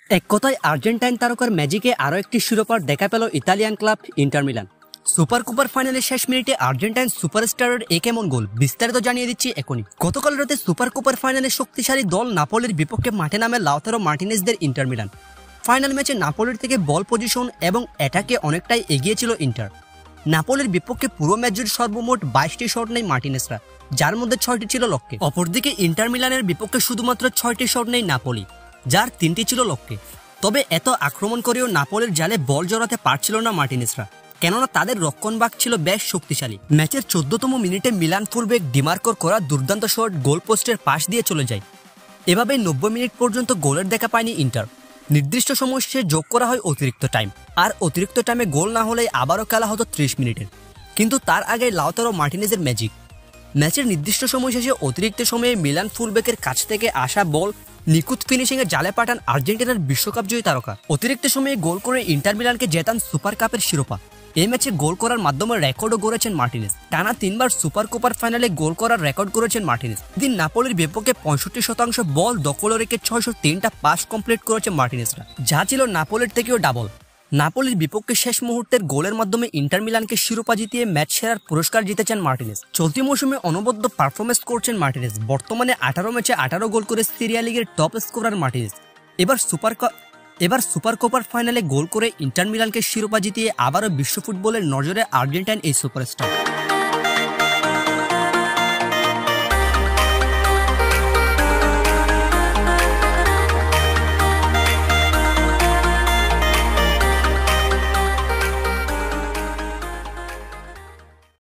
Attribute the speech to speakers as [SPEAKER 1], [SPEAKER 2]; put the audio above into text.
[SPEAKER 1] এক কথায় আর্জেন্টাইন তারকার ম্যাজিকে আরও একটি শিরোপার দেখা পেল Italian club Inter Milan. Supercoppa ফাইনালের শেষ মিনিটে আর্জেন্টাইন সুপারস্টারের কেমন গোল, বিস্তারিত জানিয়ে দিচ্ছি এখনই। গতকাল রাতে সুপার কুপার ফাইনালে শক্তিশালী দল নাপোলির বিপক্ষে মাঠে নামে লাউতারো মার্টিনেজদের ইন্টার মিলান। ফাইনাল ম্যাচে নাপোলির থেকে বল পজিশন এবং অ্যাটাকে অনেকটাই এগিয়ে ছিল ইন্টার। নাপোলির বিপক্ষে পুরো ম্যাচ জুড়ে সর্বমোট 22টি শট নেয় মার্টিনেজরা, যার মধ্যে 6টি ছিল লক্ষ্যে। অপরদিকে ইন্টার মিলানের বিপক্ষে শুধুমাত্র 6টি শট নেয় নাপোলি, যার 3টি ছিল লক্ষ্যে। তবে এত আক্রমণ করেও নাপোলির জালে বল জড়াতে পারছিল না মার্টিনেজরা, কেননা তাদের রক্ষণভাগ ছিল বেশ শক্তিশালী। ম্যাচের 14তম মিনিটে মিলান ফুলব্যাক ডিমার্কোর করা দুর্দান্ত শট গোল পোস্টের পাশ দিয়ে চলে যায়। এভাবে 90 মিনিট পর্যন্ত গোলের দেখা পায়নি ইন্টার। নির্দিষ্ট সময় শেষে যোগ করা হয় অতিরিক্ত টাইম, আর অতিরিক্ত টাইমে গোল না হলে আবারও খেলা হতো 30 মিনিটের। কিন্তু তার আগে লাউতারো মার্টিনেজের ম্যাজিক। ম্যাচের নির্দিষ্ট সময় শেষে অতিরিক্ত সময়ে মিলান ফুলব্যাকের কাছ থেকে আসা বল নিখুঁত ফিনিশিংয়ে জালে পাঠান আর্জেন্টিনার বিশ্বকাপ জয়ী তারকা। অতিরিক্ত সময়ে গোল করে ইন্টার মিলানকে জেতান সুপার কাপের শিরোপা। এই ম্যাচে গোল করার মাধ্যমে রেকর্ডও গড়েছেন মার্টিনেজ। টানা 3বার সুপার কুপার ফাইনালে গোল করার রেকর্ড করেছেন মার্টিনেজ। দিন নাপোলির বিপক্ষে 65% বল দখল রেখে 603টা পাস কমপ্লিট করেছে মার্টিনেজরা, যা ছিল নাপোলির থেকেও ডাবল। নাপোলির বিপক্ষে শেষ মুহূর্তের গোলের মাধ্যমে ইন্টার মিলানকে শিরোপা জিতিয়ে ম্যাচ সেরার পুরস্কার জিতেছেন মার্টিনেজ। চলতি মৌসুমে অনবদ্য পারফরমেন্স করছেন মার্টিনেজ। বর্তমানে 18 ম্যাচে 18 গোল করে সিরিয়া লিগের টপ স্কোরার মার্টিনেজ। এবার সুপার কুপার ফাইনালে গোল করে ইন্টার মিলানকে শিরোপা জিতিয়ে আবারও বিশ্ব ফুটবলের নজরে আর্জেন্টাইন এই সুপারস্টার।